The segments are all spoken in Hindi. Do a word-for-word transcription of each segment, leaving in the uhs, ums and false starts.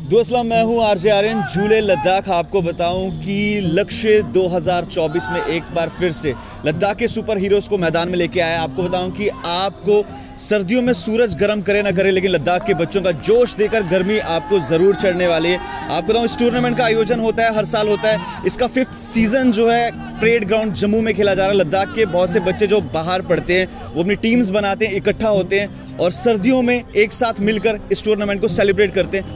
दोस्तों मैं हूं आरजे आर्यन। झूले लद्दाख आपको बताऊं कि लक्ष्य दो हज़ार चौबीस में एक बार फिर से लद्दाख के सुपर हीरोज़ को मैदान में लेके आया है। आपको बताऊं कि आपको सर्दियों में सूरज गर्म करे ना करे, लेकिन लद्दाख के बच्चों का जोश देकर गर्मी आपको ज़रूर चढ़ने वाली है। आपको बताऊं इस टूर्नामेंट का आयोजन होता है, हर साल होता है। इसका फिफ्थ सीज़न जो है परेड ग्राउंड जम्मू में खेला जा रहा है। लद्दाख के बहुत से बच्चे जो बाहर पढ़ते हैं वो अपनी टीम्स बनाते हैं, इकट्ठा होते हैं और सर्दियों में एक साथ मिलकर इस टूर्नामेंट को सेलिब्रेट करते हैं।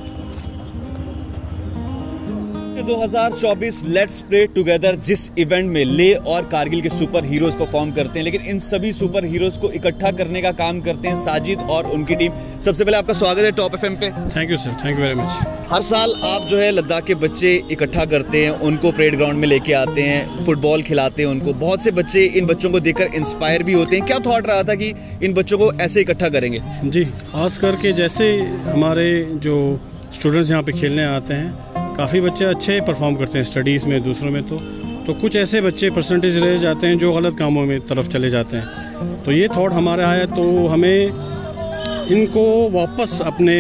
दो हज़ार चौबीस लेट्स प्ले टुगेदर जिस इवेंट में ले और कारगिल के सुपर हीरोज परफॉर्म करते हैं, लेकिन इन सभी सुपर हीरोज को इकट्ठा करने का काम करते हैं साजिद और उनकी टीम। सबसे पहले आपका स्वागत है टॉप एफएम पे। Thank you sir, thank you very much. हर साल आप जो है लद्दाख के बच्चे इकट्ठा करते हैं, उनको परेड ग्राउंड में लेके आते हैं, फुटबॉल खिलाते हैं उनको। बहुत से बच्चे इन बच्चों को देखकर इंस्पायर भी होते हैं। क्या थॉट रहा था कि इन बच्चों को ऐसे इकट्ठा करेंगे? जी, खास करके जैसे हमारे जो स्टूडेंट्स यहाँ पे खेलने आते हैं, काफ़ी बच्चे अच्छे परफॉर्म करते हैं स्टडीज़ में, दूसरों में तो तो कुछ ऐसे बच्चे परसेंटेज रह जाते हैं जो गलत कामों में तरफ चले जाते हैं। तो ये थॉट हमारे आया, तो हमें इनको वापस अपने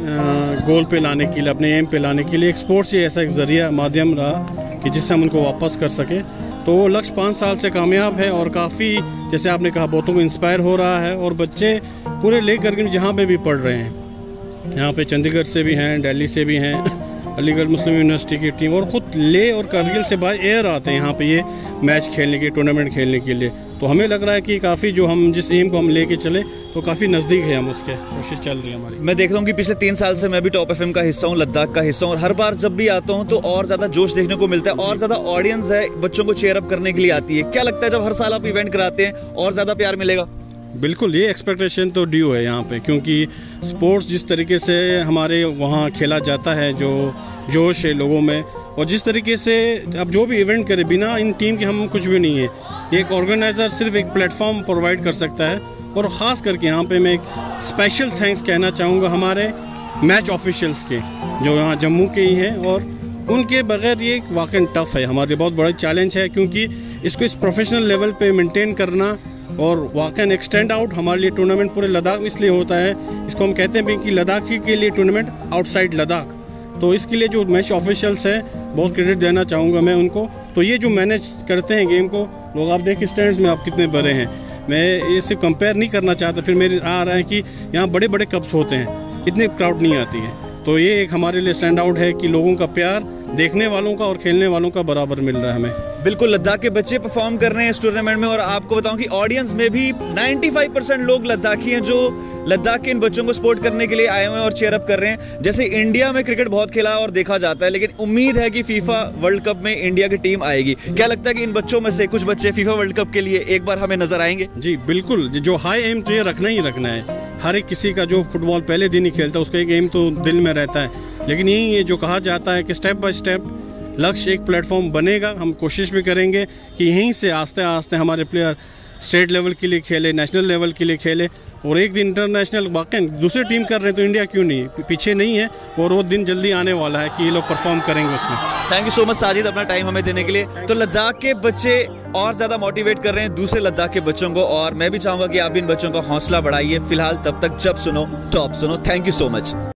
गोल पे लाने के लिए, अपने एम पे लाने के लिए एक स्पोर्ट्स ही ऐसा एक ज़रिया माध्यम रहा कि जिससे हम उनको वापस कर सकें। तो वो लक्ष्य पाँच साल से कामयाब है और काफ़ी, जैसे आपने कहा, बहुतों को इंस्पायर हो रहा है। और बच्चे पूरे ले करके जहाँ पर भी पढ़ रहे हैं, यहाँ पे चंडीगढ़ से भी हैं, दिल्ली से भी हैं, अलीगढ़ मुस्लिम यूनिवर्सिटी की टीम, और ख़ुद ले और कारगिल से बाय एयर आते हैं यहाँ पे ये मैच खेलने के, टूर्नामेंट खेलने के लिए। तो हमें लग रहा है कि काफ़ी जो हम जिस एम को हम लेके चले तो काफ़ी नज़दीक है, हम उसके कोशिश चल रही है हमारी। मैं देख रहा हूँ कि पिछले तीन साल से मैं भी टॉप एफएम का हिस्सा हूँ, लद्दाख का हिस्सा हूँ, और हर बार जब भी आता हूँ तो और ज़्यादा जोश देखने को मिलता है और ज़्यादा ऑडियंस है बच्चों को चेयर अप करने के लिए आती है। क्या लगता है जब हर साल आप इवेंट कराते हैं और ज़्यादा प्यार मिलेगा? बिल्कुल, ये एक्सपेक्टेशन तो ड्यू है यहाँ पे, क्योंकि स्पोर्ट्स जिस तरीके से हमारे वहाँ खेला जाता है, जो जोश है लोगों में, और जिस तरीके से अब जो भी इवेंट करे, बिना इन टीम के हम कुछ भी नहीं है। एक ऑर्गेनाइज़र सिर्फ एक प्लेटफॉर्म प्रोवाइड कर सकता है। और ख़ास करके यहाँ पे मैं एक स्पेशल थैंक्स कहना चाहूँगा हमारे मैच ऑफिशियल्स के, जो यहाँ जम्मू के ही हैं, और उनके बगैर ये वाकई टफ है, हमारे बहुत बड़ा चैलेंज है, क्योंकि इसको इस प्रोफेशनल लेवल पे मेंटेन करना और वाकई एक स्टैंड आउट हमारे लिए टूर्नामेंट पूरे लद्दाख में इसलिए होता है। इसको हम कहते हैं कि लद्दाख ही के लिए टूर्नामेंट आउटसाइड लद्दाख। तो इसके लिए जो मैच ऑफिशियल्स हैं, बहुत क्रेडिट देना चाहूँगा मैं उनको। तो ये जो मैनेज करते हैं गेम को, लोग आप देखिए स्टैंड्स में आप कितने बड़े हैं। मैं ये सिर्फ कंपेयर नहीं करना चाहता, फिर मेरे आ रहा है कि यहाँ बड़े बड़े कप्स होते हैं, इतनी क्राउड नहीं आती है। तो ये एक हमारे लिए स्टैंड आउट है कि लोगों का प्यार देखने वालों का और खेलने वालों का बराबर मिल रहा है हमें। बिल्कुल, लद्दाख के बच्चे परफॉर्म कर रहे हैं इस टूर्नामेंट में, और आपको बताऊं कि ऑडियंस में भी पचानवे परसेंट लोग लद्दाखी हैं जो लद्दाख के इन बच्चों को सपोर्ट करने के लिए आए हुए हैं और चेयर अप कर रहे हैं। जैसे इंडिया में क्रिकेट बहुत खेला और देखा जाता है, लेकिन उम्मीद है कि फीफा वर्ल्ड कप में इंडिया की टीम आएगी। क्या लगता है कि इन बच्चों में से कुछ बच्चे फीफा वर्ल्ड कप के लिए एक बार हमें नजर आएंगे? जी बिल्कुल, जो हाई एम तो ये रखना ही रखना है। हर एक किसी का जो फुटबॉल पहले दिन ही खेलता है उसका एक एम तो दिल में रहता है, लेकिन यही है जो कहा जाता है कि स्टेप बाय स्टेप लक्ष्य एक प्लेटफॉर्म बनेगा। हम कोशिश भी करेंगे कि यहीं से आस्ते आस्ते हमारे प्लेयर स्टेट लेवल के लिए खेले, नेशनल लेवल के लिए खेले, और एक दिन इंटरनेशनल। वाकई दूसरे टीम कर रहे हैं तो इंडिया क्यों नहीं, पीछे नहीं है, और वो दिन जल्दी आने वाला है कि ये लोग परफॉर्म करेंगे उसमें। Thank you so much Sajid, अपना टाइम हमें देने के लिए। तो लद्दाख के बच्चे और ज़्यादा मोटिवेट कर रहे हैं दूसरे लद्दाख के बच्चों को, और मैं भी चाहूँगा कि आप इन बच्चों का हौसला बढ़ाइए। फिलहाल तब तक जब सुनो टॉप सुनो। Thank you so much.